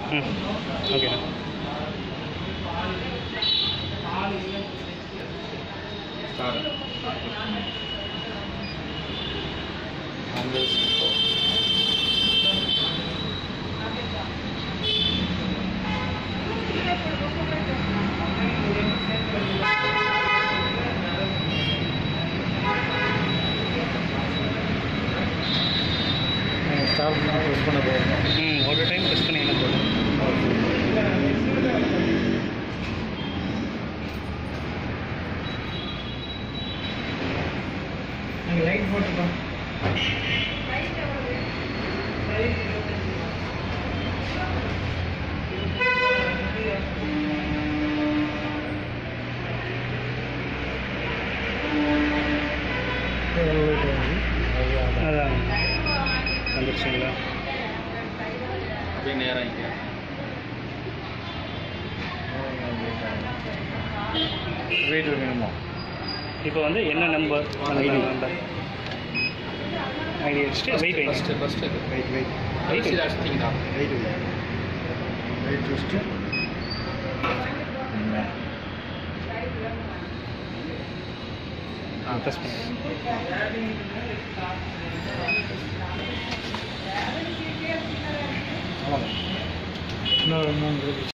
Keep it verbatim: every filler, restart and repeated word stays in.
ம் ஓகேண்ணா. Star press பண்ண போகிறோம். ம் ஒரு டைம் ப்ரெஸ் பண்ணிங்கன்னா போதும். நீங்கள் லைட் போட்டுருக்கோம். அதான் வந்துருச்சுங்களா? அப்படியே நேராக இங்கே வெயிட் வேணுமா? இப்போ வந்து என்ன நம்பர் நம்பர் ஐடி வச்சுட்டு வெயிட் வைங்க. First first weight weight weight first அடிச்சிட்டிங்களா? வெயிட் வெயிட் வச்சுட்டு ஆ ப்ரெஸ் பண்ணுங்க. இன்னொரு மூணு